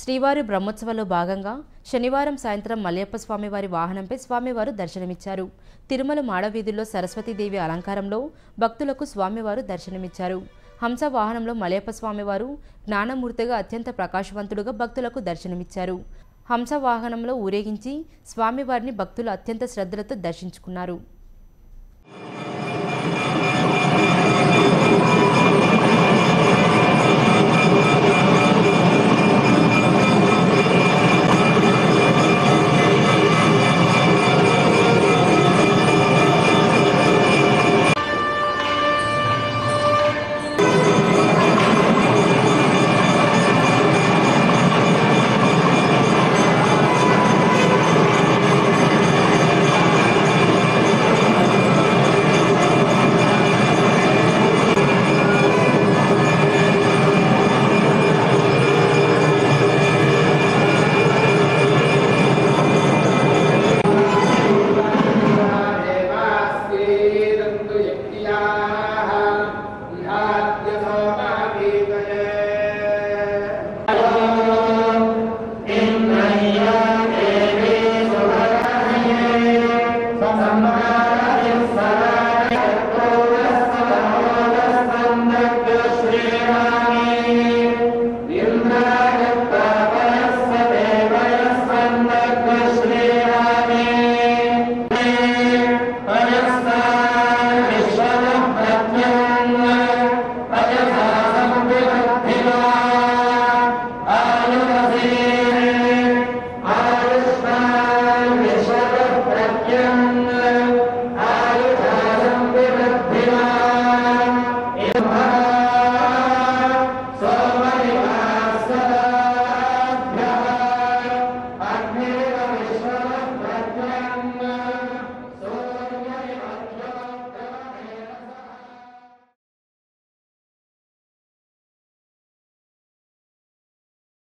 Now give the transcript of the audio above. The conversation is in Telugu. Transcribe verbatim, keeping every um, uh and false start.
శ్రీవారి బ్రహ్మోత్సవాల్లో భాగంగా శనివారం సాయంత్రం మలయప్ప స్వామివారి వాహనంపై స్వామివారు దర్శనమిచ్చారు. తిరుమల మాడవీధుల్లో సరస్వతీదేవి అలంకారంలో భక్తులకు స్వామివారు దర్శనమిచ్చారు. హంస వాహనంలో మలయప్ప స్వామివారు జ్ఞానమూర్తిగా అత్యంత ప్రకాశవంతుడుగా భక్తులకు దర్శనమిచ్చారు. హంస వాహనంలో ఊరేగించి స్వామివారిని భక్తులు అత్యంత శ్రద్ధలతో దర్శించుకున్నారు.